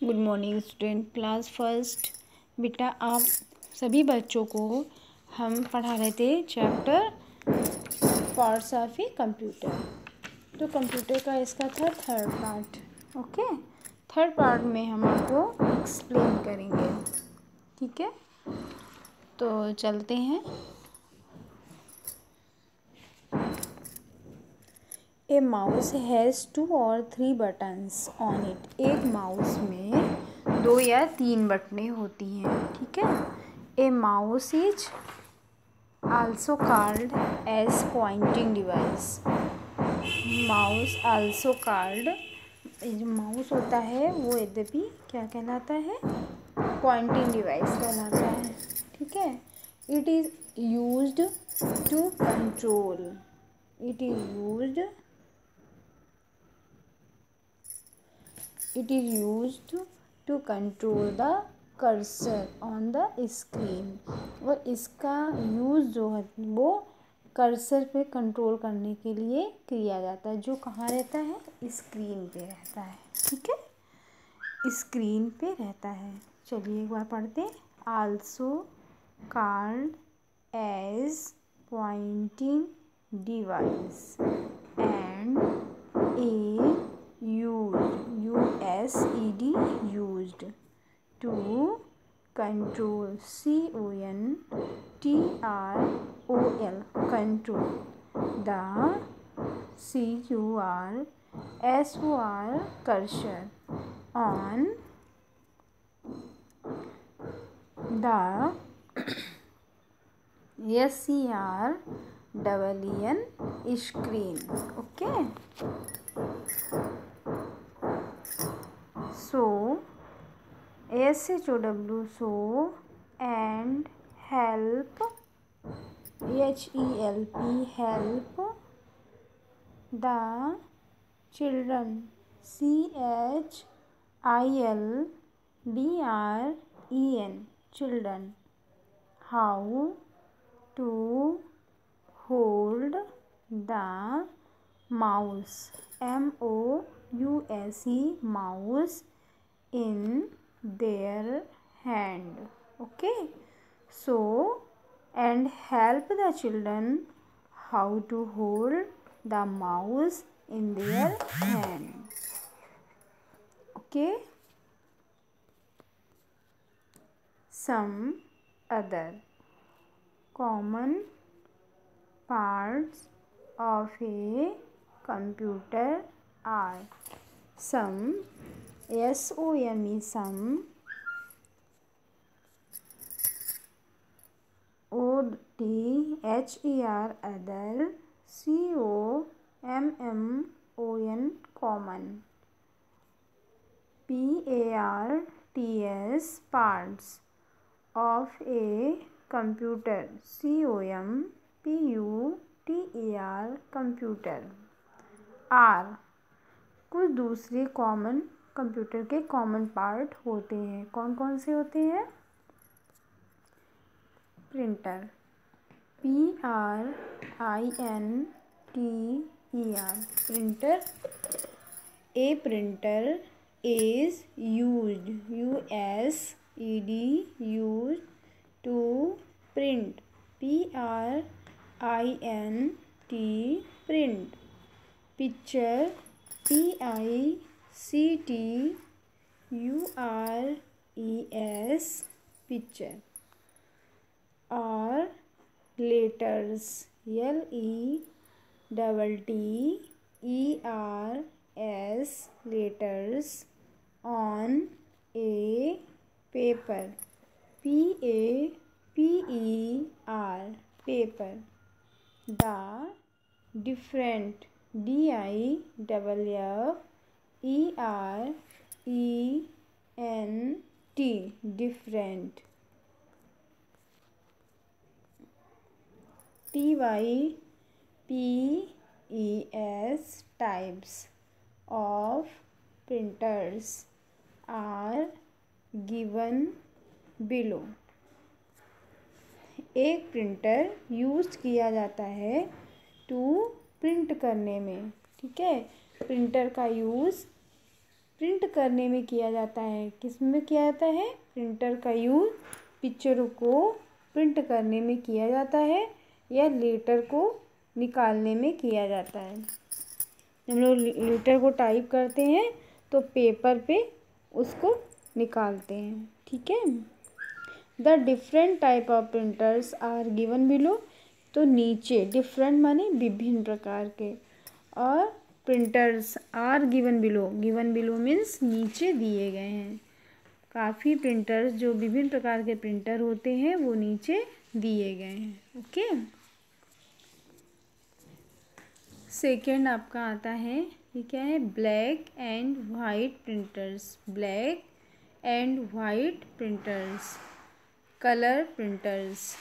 Good morning student, class first. बेटा आप सभी बच्चों को हम पढ़ा रहे थे chapter parts of a computer. तो कंप्यूटर का इसका था third part. Okay, third part में हम आपको एक्सप्लेन करेंगे। ठीक है, तो चलते हैं। A mouse has 2 or 3 buttons on it. एक माउस में 2 या 3 बटनें होती हैं। ठीक है। A mouse is also called as pointing device. Mouse also called, जो माउस होता है वो यद्यपि क्या कहलाता है, पॉइंटिंग डिवाइस कहलाता है। ठीक है। It is used to control, it is used to control the cursor on the screen। और इसका यूज़ जो है वो कर्सर पे कंट्रोल करने के लिए किया जाता है, जो कहाँ रहता है, स्क्रीन पे रहता है। ठीक है, स्क्रीन पे रहता है। चलिए एक बार पढ़ते हैं। Also called as pointing device and a used to control control the cursor on the screen। Okay, so show and help, help the children, children how to hold the mouse, mouse in their hand। Okay, so and help the children how to hold the mouse in their hand। Okay, some other common parts of a computer are some, some, other, common, parts of a computer, computer are, कुछ दूसरे common computer के common part होते हैं। कौन कौन से होते हैं? Printer, PRINTER, printer. A printer is used to print, print picture, picture, or letters, letters on a paper, paper। The different, different, types of printers are given below। एक printer use किया जाता है टू प्रिंट करने में। ठीक है, printer का use print करने में किया जाता है। किस में किया जाता है? प्रिंटर का यूज़ पिक्चरों को प्रिंट करने में किया जाता है या लेटर को निकालने में किया जाता है। हम लोग लेटर को टाइप करते हैं तो पेपर पे उसको निकालते हैं। ठीक है। The different type of printers are given below. तो नीचे डिफरेंट माने विभिन्न प्रकार के, और printers are given below means नीचे दिए गए हैं। काफ़ी प्रिंटर्स जो विभिन्न प्रकार के प्रिंटर होते हैं वो नीचे दिए गए हैं। ओके। सेकेंड आपका आता है, ये क्या है? Black and white printers. Black and white printers, colour printers.